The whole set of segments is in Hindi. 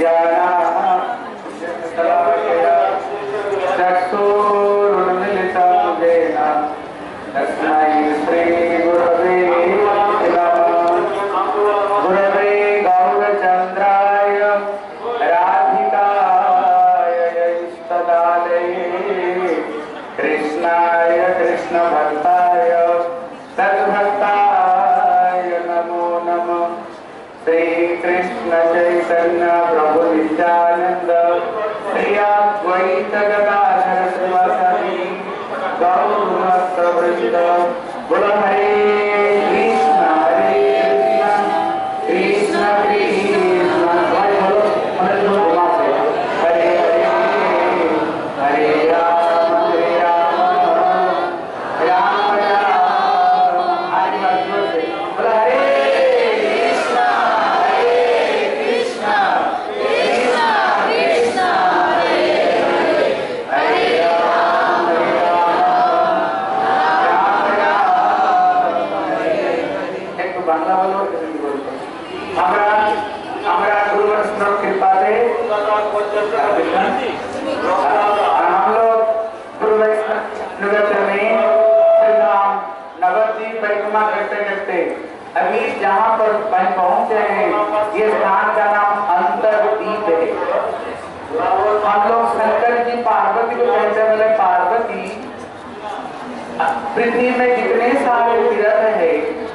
पृथ्वी में जितने सारे तीर्थ है,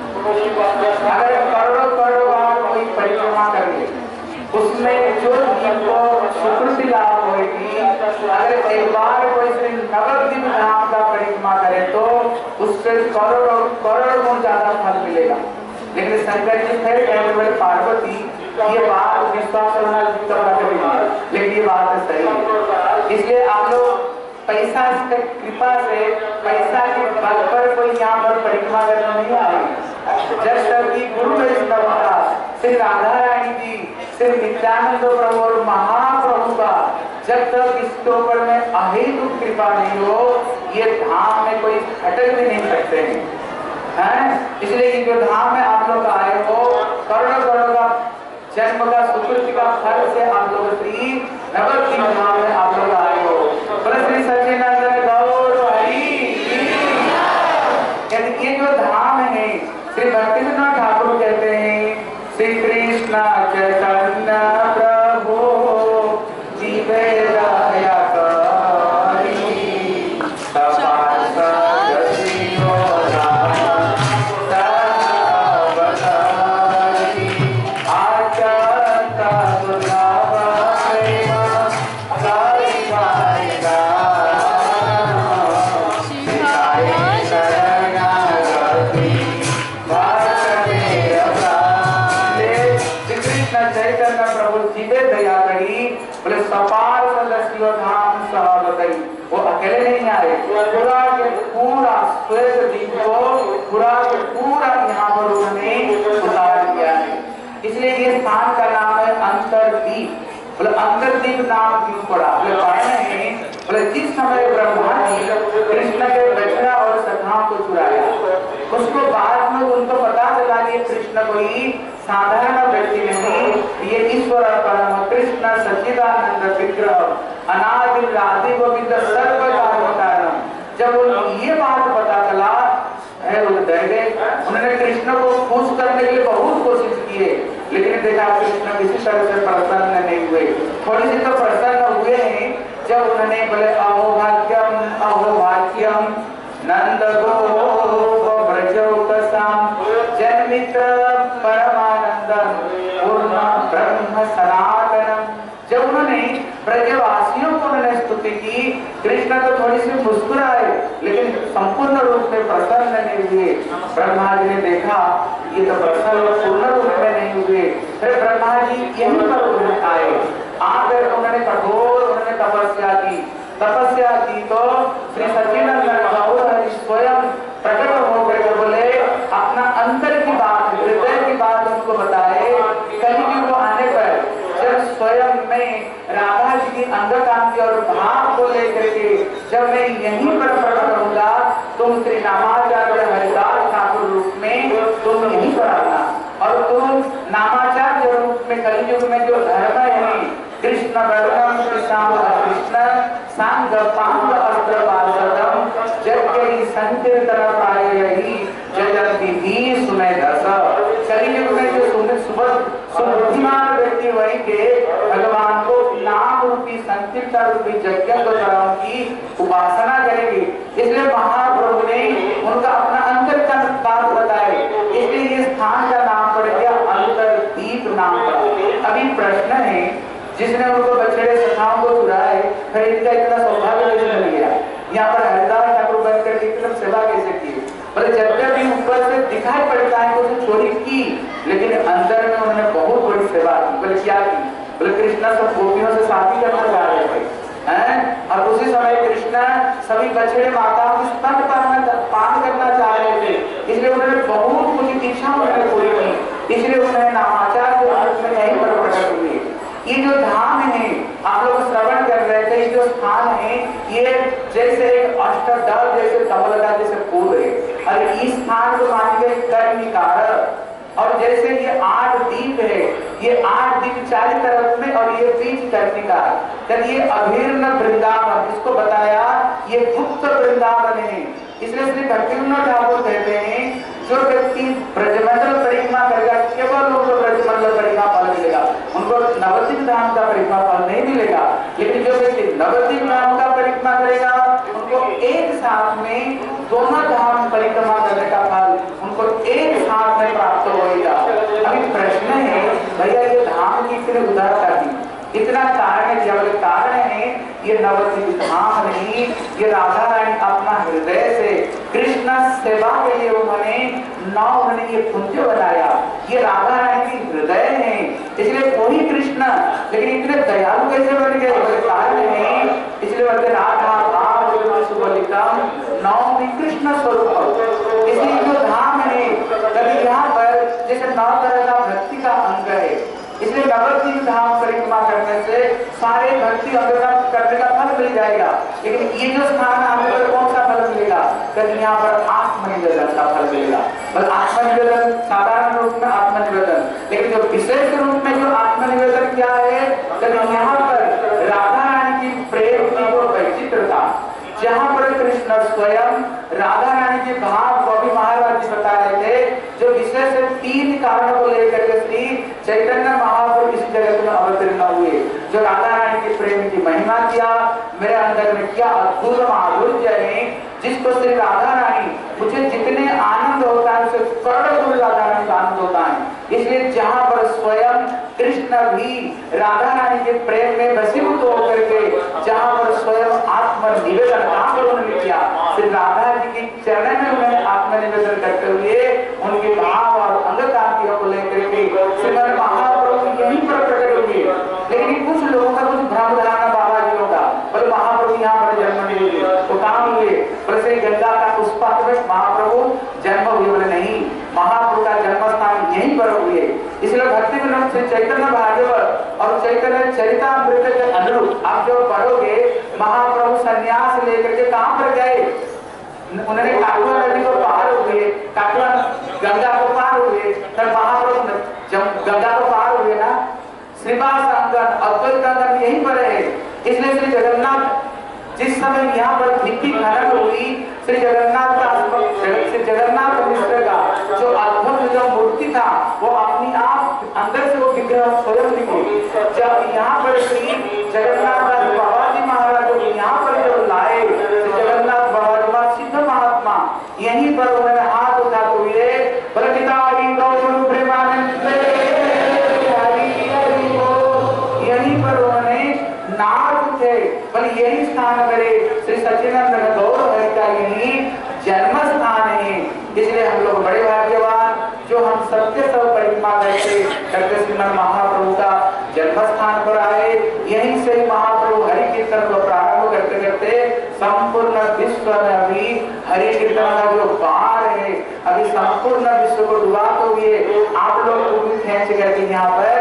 अगर करोड़ों करोड़ों बार कोई परिक्रमा कर ले, उसमें जो जिनको सुकृति लाभ होगी, अगर एक बार कोई श्री नवद्वीप धाम का परिक्रमा करे तो उससे करोड़ों करोड़ गुण ज्यादा फल मिलेगा। लेकिन शंकर जी फिर कहते हुए पार्वती ये बात विश्वास करना लेकिन ये बात सही है। इसलिए आप लोग पैसा की कृपा से पैसा के बल पर कोई यहाँ पर परिक्रमा करने नहीं आए। जब तक कि गुरु वैष्णव का श्री राधा रानी जी, श्री नित्यानंद प्रभु और महाप्रभु का जब तक इसके ऊपर में अहेतु कृपा नहीं हो, ये धाम में कोई खटक भी नहीं सकते हैं। इसलिए कि जो धाम में आप लोग आए हो, करोड़ों करोड़ का जन्म का सुकृति का फल से आप लोग श्री नवद्वीप धाम में आप लोग आए हो। श्री सच्चिदानंद गौर हरि। ये जो धाम है, श्री भक्तिविनोद ठाकुर कहते हैं श्री कृष्ण चैतन्य प्रभु जीवे दया वो अकेले नहीं आए, पूरा के पूरा श्वेत द्वीप को पूरा यहाँ पर उन्होंने उतार दिया है। इसलिए ये स्थान का नाम है अंतरद्वीप। बोले अंतरद्वीप नाम क्यों पड़ा? बोले पढ़ने हैं, बोले जिस समय ब्रह्मा जी कृष्ण के बछड़ा और सखाओं को चुराया, उसको बाद में उनको पता चला कि कृष्ण कोई साधारण व्यक्ति नहीं, ये ईश्वर परम कृष्ण सच्चिदानंद विग्रह अनादि आदि गोविंद सर्वकारण। जब उनको ये बात पता चला है, वो डर गए। उन्होंने कृष्ण को खुश करने के लिए बहुत कोशिश किए, लेकिन देखा कृष्ण किसी तरह से प्रसन्न नहीं हुए। थोड़ी सी तो प्रसन्न हुए हैं जब उन्होंने बोले अहोभाग्यम अहोभाग्यम नंद गोप ब्रजोतसाम जन्मित्र परमानंदम पूर्ण ब्रह्म सनातनम। जब उन्होंने ब्रजवासियों को उन्होंने स्तुति की, कृष्ण तो थोड़ी सी मुस्कुराए लेकिन संपूर्ण रूप में प्रसन्न नहीं हुए। ब्रह्मा जी ने देखा ये तो प्रसन्न पूर्ण रूप में नहीं हुए, फिर ब्रह्मा जी यहीं पर उन्होंने आए। आकर उन्होंने कठोर उन्होंने तपस्या की तो श्री सच्चिदानंद गौर हरि स्वयं प्रकट होकर के बोले अपना अंतर की बात, हृदय की बात उनको बताए। कहीं भी वो आने पर जब स्वयं में राधा जी की अंग कांति और भाव को लेकर के जब मैं यहीं पर प्रकट होगा, तुम श्री नामाचार्य हरिदास ठाकुर रूप में तुम यहीं पर आना, और तुम नामाचार्य रूप में कलयुग में जो धर्म है कृष्ण वर्णम कृष्ण कृष्ण सांग पांग अस्त्र पार्षदम जगहि संकीर्तन प्रायहि जगति भी सुने दस। कलियुग में जो सुबुद्धिमान व्यक्ति वही के भगवान को नाम रूपी संकीर्तन रूपी यज्ञ की उपासना करेंगे। इसलिए महाप्रभु ने उनका अपना अंतर का बात बताए, इसलिए इस स्थान का नाम पड़ गया अंतरदीप नाम पड़ा। अभी प्रश्न है, जिसने उनको बछड़े सखाओं को चुराए खरीद का इतना सौभाग्य कैसे मिल गया? यहाँ पर हरिदास ठाकुर बन करके इतना सेवा कैसे की? बोले जब भी ऊपर से दिखाई पड़ता है उसने चोरी की, लेकिन अंदर में उन्होंने बहुत बड़ी सेवा की। बोले क्या की? बोले कृष्णा सब गोपियों से शादी करना चाह रहे थे हैं, और उसी समय कृष्णा सभी बछड़े माताओं की स्तन पान करना चाह रहे थे, इसलिए उन्होंने बहुत कुछ इच्छा उन्होंने पूरी की। इसलिए उन्होंने नामाचार के अर्थ में यहीं पर प्रकट हुए। ये जो धाम है आप लोग श्रवण कर रहे थे, जो स्थान है ये जैसे एक अष्टदल जैसे कमल का जैसे फूल है, और इस स्थान को मानेंगे कर्णिकार। और जैसे ये 8 दीप है, ये 8 दीप चारों तरफ में और ये बीच कर्णिकार, जब ये अभिन्न वृंदावन इसको बताया, ये गुप्त वृंदावन है। इसलिए श्री भक्तिविनोद ठाकुर कहते हैं जो व्यक्ति ब्रजमंडल परिक्रमा करेगा केवल उनको ब्रजमंडल परिक्रमा फल मिलेगा, उनको नवद्वीप धाम का परिक्रमा फल नहीं मिलेगा। लेकिन जो व्यक्ति नवद्वीप धाम का परिक्रमा करेगा उनको एक साथ में दोनों धाम परिक्रमा करने का फल उनको एक साथ में प्राप्त होगा। अभी प्रश्न है भैया ये धाम की फिर उदारता दी इतना कारण केवल कारण है ये नवद्वीप धाम नहीं, ये राधा रानी अपना हृदय से कृष्ण सेवा के लिए उन्होंने ये कुंज बनाया। ये राधा रानी की हृदय है, इसलिए वही कृष्ण, लेकिन इतने दयालु कैसे बन गए? कारण है इसलिए बोलते राधा भाव सुबलितम नवमी कृष्ण स्वरूप। इसलिए जो धाम है कभी यहाँ पर जैसे 9 तरह का भक्ति का अंग है, इसलिए नवद्वीप धाम परिक्रमा करने से सारे भक्ति अंग करने का फल मिल जाएगा। लेकिन ये जो स्थान हमें कौन सा फल मिलेगा? कभी यहाँ पर आत्मनिवेदन का फल मिलेगा। बस आत्मनिवेदन साधारण रूप में आत्मनिवेदन, लेकिन जो विशेष रूप में जो आत्मनिवेदन क्या है? कभी यहाँ पर राधा रानी की प्रेम की वो वैचित्रता, जहाँ पर कृष्ण स्वयं राधा रानी के भाव को भी महाराज जी बता रहे थे, जो विशेष 3 कारणों को लेकर के श्री चैतन्य महाप्रभु इस जगत में अवतीर्ण हुए। जो राधा रानी के प्रेम की महिमा किया, मेरे अंदर में क्या अद्भुत माधुर्य है, जिसको श्री राधा रानी मुझे जितने आनंद होता है उसे करोड़ों गुण राधा रानी का आनंद होता है। इसलिए जहाँ पर स्वयं कृष्ण भी राधा रानी के प्रेम में वशीभूत होकर के जहाँ पर स्वयं आत्मनिवेदन उन्होंने किया, श्री राधा जी की चरण में उन्होंने आत्मनिवेदन करते हुए उनके भाव और अंगकांतियों को लेकर के श्रीमद् महाप्रभु यहीं पर प्रकट हुए। लेकिन कुछ लोगों का कुछ भ्रम धारणा बाबा जी का, बोले महाप्रभु यहाँ पर जन्म नहीं हुए, वो काम हुए, बोले गंगा का पुष्पात में महाप्रभु जन्म हुए? बोले नहीं, महाप्रभु का जन्म स्थान यहीं पर हुए। इसलिए भक्ति विनोद श्री चैतन्य भागवत और चैतन्य चरितामृत के अनुरूप आप जो पढ़ोगे, महाप्रभु संन्यास लेकर के कहां पर गए? उन्होंने काटुआ नदी को पार हुए, काटुआ गंगा को पार हुए, तब महाप्रभु जब गंगा को पार हुए ना, श्रीवास अंगन अद्वैत अंगन यहीं पर है। इसलिए श्री जगन्नाथ जिस समय यहाँ पर भित्ति खनन हुई, श्री जगन्नाथ का श्री जगन्नाथ मिश्र का जो अद्भुत जो मूर्ति था वो अपनी आप अंदर से वो विग्रह स्वयं दिखे। जब यहाँ पर श्री जगन्नाथ दास बाबा जी महाराज को यहाँ पर जब लाए, श्री जगन्नाथ बाबा जी सिद्ध महात्मा यहीं पर उन्होंने हाथ उठाते हुए यहीं पर उन्होंने नाच उठे, पर यही स्थान मेरे श्री सच्चिदानंद गौर हरि का यही जन्म स्थान है। इसलिए हम लोग बड़े भाग्यवान जो हम सबके सब परिक्रमा करते श्रीमद् महाप्रभु का जन्म स्थान पर आए। यहीं से महाप्रभु हरि कीर्तन को प्रारंभ करते करते संपूर्ण विश्व में अभी हरि कीर्तन का जो बाढ़ है, अभी संपूर्ण विश्व को डुबा तो ये आप लोग को भी खेच करके यहाँ पर